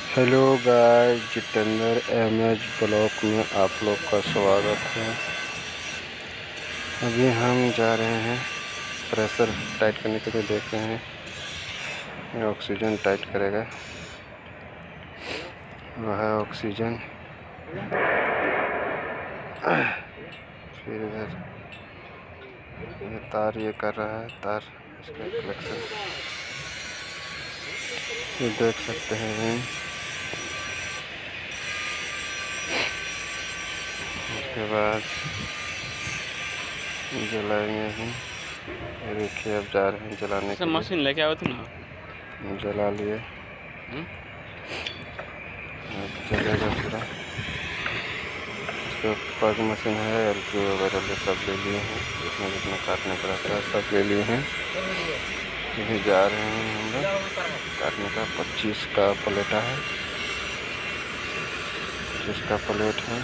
Hello guys, Jitendra MH block में आप लोग का स्वागत है। अभी हम जा रहे हैं प्रेशर टाइट करने के लिए। देख रहे हैं ये ऑक्सीजन टाइट करेगा। वह है ऑक्सीजन। फिर इधर ये तार ये कर रहा है, तार इसका कलेक्शन ये देख सकते हैं। उसके बाद जलाएंगे ही। ये देखिए अब जा रहे हैं जलाने के लिए। मशीन लेके आओ तुम ना। जला लिए। जलेगा पूरा। इसके पग मशीन है, एलपी वगैरह ले सब ले लिए हैं। जितना जितना काटने का रहता है सब ले लिए हैं। यही जा रहे हैं हम लोग काटने का। 25 का प्लेटा है, 25 का प्लेट है।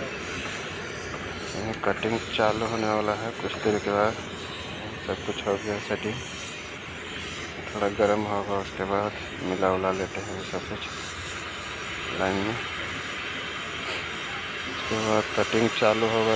यह कटिंग चालू होने वाला है कुछ देर के बाद। सब कुछ हो गया सेटिंग। थोड़ा गर्म होगा, उसके बाद मिला उला लेते हैं सब कुछ लाइन में। उसके बाद कटिंग चालू होगा।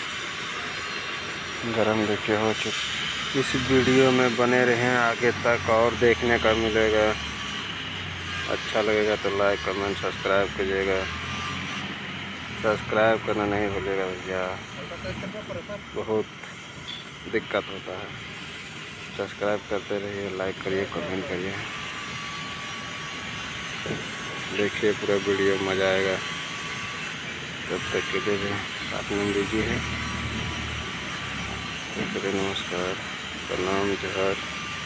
फिर गरम देखिए हो चुका। इस वीडियो में बने रहें आगे तक और देखने का मिलेगा। अच्छा लगेगा तो लाइक कमेंट सब्सक्राइब कीजिएगा। सब्सक्राइब करना नहीं भूलिएगा भैया, बहुत दिक्कत होता है। सब्सक्राइब करते रहिए, लाइक करिए, कमेंट करिए। देखिए पूरा वीडियो, मज़ा आएगा। तब तक के लिए अपना बिजी है। नमस्कार, प्रणाम, जोहार।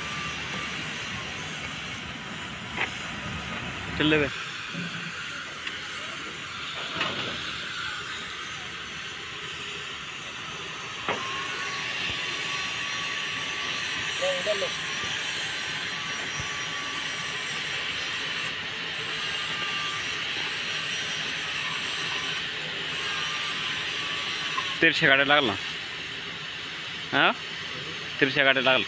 चल ले तिरछे गाडी लागला। हाँ, तिरछे गाडी लागला।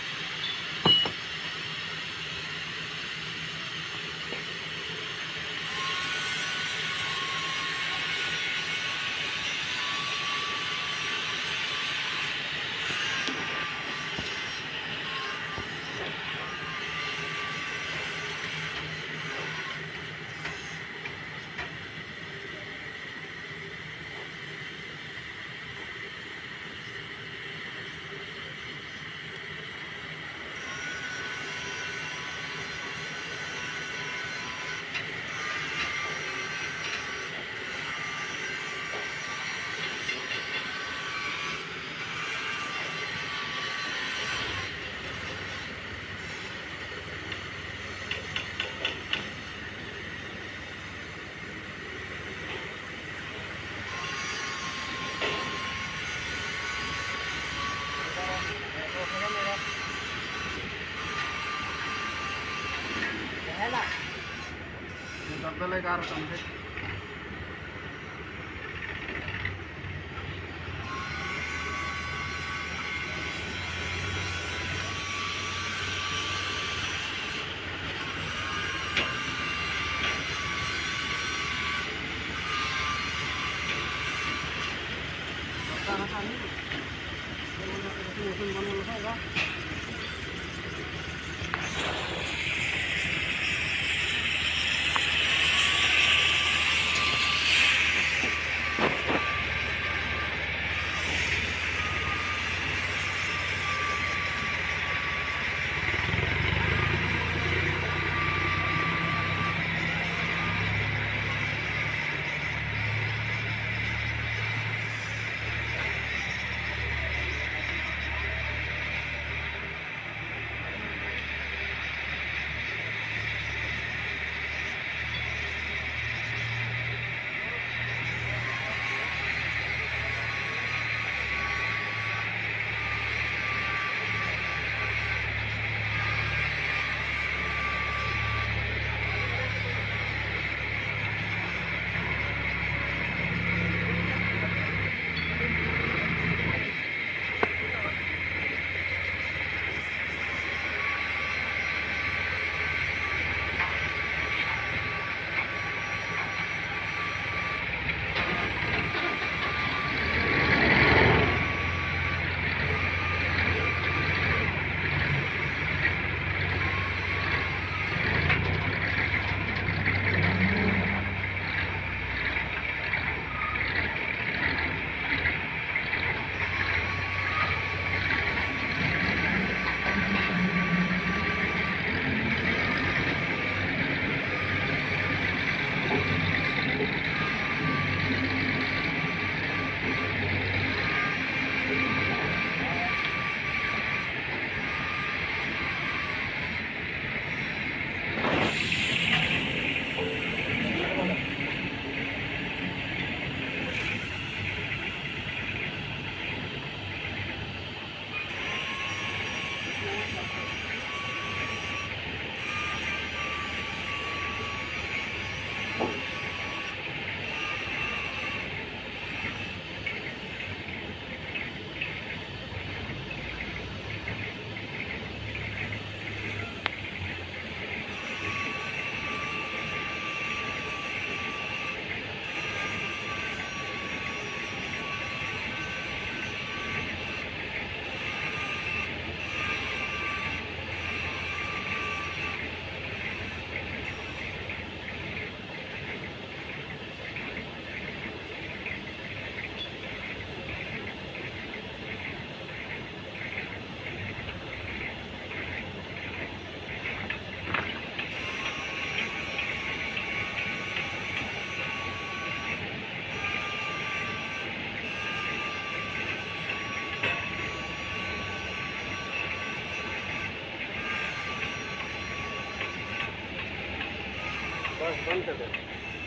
कौन सा